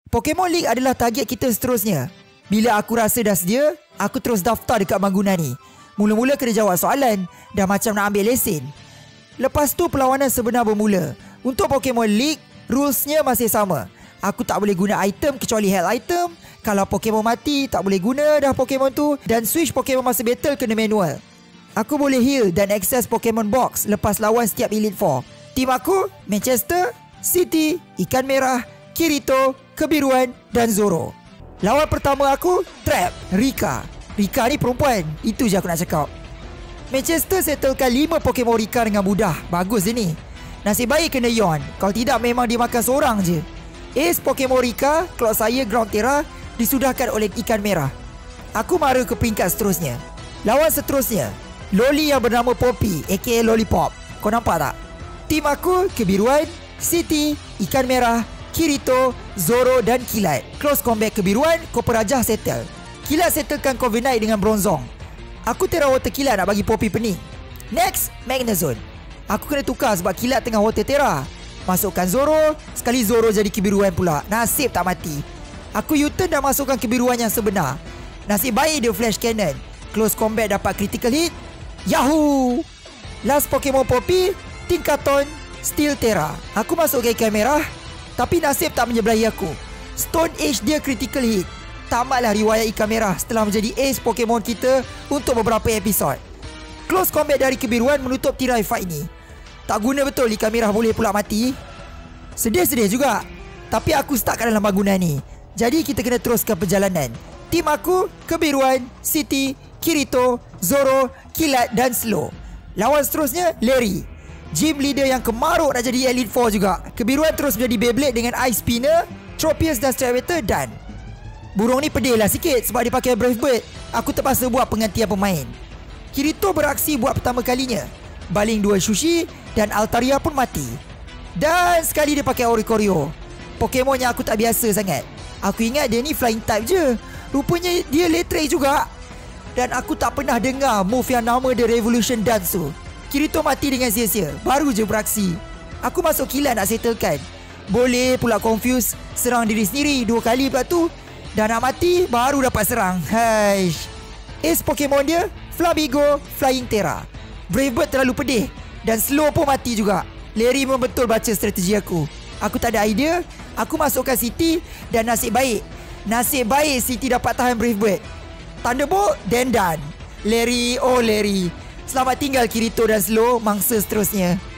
Pokemon League adalah target kita seterusnya. Bila aku rasa dah sedia, aku terus daftar dekat bangunan ni. Mula-mula kena jawab soalan, dah macam nak ambil lesen. Lepas tu perlawanan sebenar bermula. Untuk Pokemon League, rulesnya masih sama. Aku tak boleh guna item kecuali health item. Kalau Pokemon mati, tak boleh guna dah Pokemon tu. Dan switch Pokemon masa battle kena manual. Aku boleh heal dan access Pokemon Box lepas lawan setiap Elite Four. Tim aku, Manchester, City, Ikan Merah, Kirito, Kebiruan dan Zoro. Lawan pertama aku, Trap, Rika. Rika ni perempuan, itu je aku nak cakap. Manchester settlekan 5 Pokemon Rika dengan mudah. Bagus je ni. Nasib baik kena Yon. Kalau tidak memang dia makan seorang je. Ace Pokemon Rika, Cloud saya Ground Terra disudahkan oleh Ikan Merah. Aku mara ke peringkat seterusnya. Lawan seterusnya, Loli yang bernama Poppy aka Lollipop. Kau nampak tak? Tim aku, Kebiruan, City, Ikan Merah, Kirito, Zoro dan Kilat. Close combat Kebiruan, Copper Rajah settle. Kilat settlekan Corviknight dengan Bronzong. Aku Terra Water Kilat nak bagi Poppy pening. Next, Magnezone. Aku kena tukar sebab Kilat tengah Water Terra. Masukkan Zoro, sekali Zoro jadi Kebiruan pula. Nasib tak mati. Aku U-turn dan masukkan Kebiruan yang sebenar. Nasib baik dia Flash Cannon. Close combat dapat critical hit. Yahoo! Last Pokemon Poppy, Tinkaton, Steel Terra. Aku masuk ke Ikan Merah, tapi nasib tak menyebelahi aku. Stone Age dia critical hit. Tamatlah riwayat Ikan Merah setelah menjadi ace Pokemon kita untuk beberapa episod. Close combat dari Kebiruan menutup tirai fight ni. Tak guna betul Ikan Merah boleh pula mati. Sedih-sedih juga. Tapi aku stuck kat dalam bangunan ni. Jadi kita kena teruskan perjalanan. Tim aku, Kebiruan, City, Kirito, Zoro, Kilat dan Slow. Lawan seterusnya, Larry. Gym leader yang kemaruk nak jadi Elite Four juga. Kebiruan terus menjadi Beyblade dengan Ice Spinner, Tropius dan Stravator dan burung ni pedih lah sikit sebab dia pakai Brave Bird. Aku terpaksa buat penggantian pemain. Kirito beraksi buat pertama kalinya. Baling 2 Sushi dan Altaria pun mati. Dan sekali dia pakai Oricorio. Pokemon yang aku tak biasa sangat. Aku ingat dia ni flying type je. Rupanya dia Letray juga. Dan aku tak pernah dengar move yang nama dia Revolution Dance tu. Kirito mati dengan sia-sia. Baru je beraksi. Aku masuk Kilat nak settlekan. Boleh pula confuse, serang diri sendiri 2 kali pula tu. Dan nak mati baru dapat serang. Haish. Ace Pokemon dia Flamingo, Flying Terra. Brave Bird terlalu pedih. Dan Slow pun mati juga. Larry memang betul baca strategi aku. Aku tak ada idea. Aku masukkan City. Dan nasib baik City dapat tahan Brave Bird. Thunderbolt, then done. Larry, oh Larry. Selamat tinggal Kirito dan Slow, mangsa seterusnya.